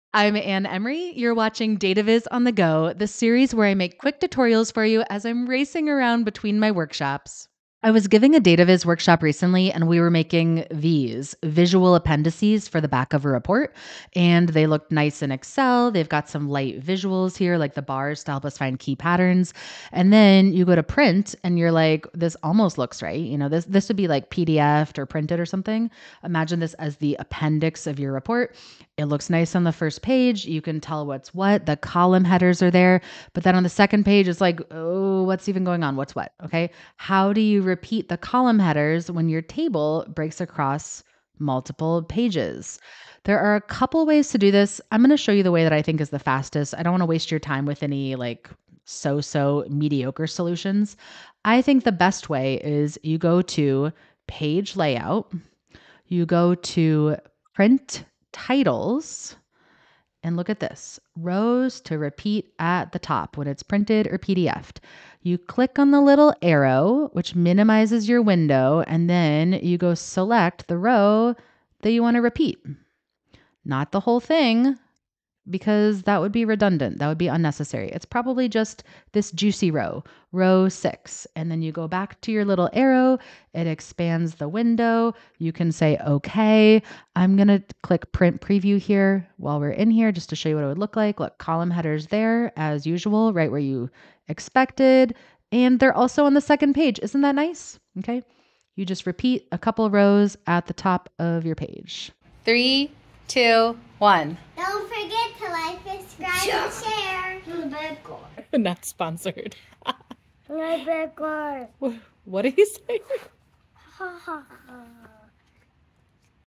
I'm Anne Emery. You're watching Dataviz On The Go, the series where I make quick tutorials for you as I'm racing around between my workshops. I was giving a Dataviz workshop recently and we were making these visual appendices for the back of a report. And they looked nice in Excel. They've got some light visuals here, like the bars to help us find key patterns. And then you go to print and you're like, this almost looks right. You know, this would be like PDF or printed or something. Imagine this as the appendix of your report. It looks nice on the first page. You can tell what's what. The column headers are there. But then on the second page, it's like, oh, what's even going on? What's what? Okay. How do you repeat the column headers when your table breaks across multiple pages? There are a couple ways to do this. I'm going to show you the way that I think is the fastest. I don't want to waste your time with any like so mediocre solutions. I think the best way is you go to page layout, you go to print titles, and look at this, rows to repeat at the top when it's printed or PDF'd. You click on the little arrow, which minimizes your window, and then you go select the row that you want to repeat. Not the whole thing, because that would be redundant. That would be unnecessary. It's probably just this juicy row, row 6. And then you go back to your little arrow. It expands the window. You can say, okay, I'm going to click print preview here while we're in here just to show you what it would look like. Look, column headers there as usual, right where you expected. And they're also on the second page. Isn't that nice? Okay. You just repeat a couple rows at the top of your page. 3, 2, 1. Don't forget to like, subscribe, and share. Not sponsored. My backward. What did he say? Ha ha ha.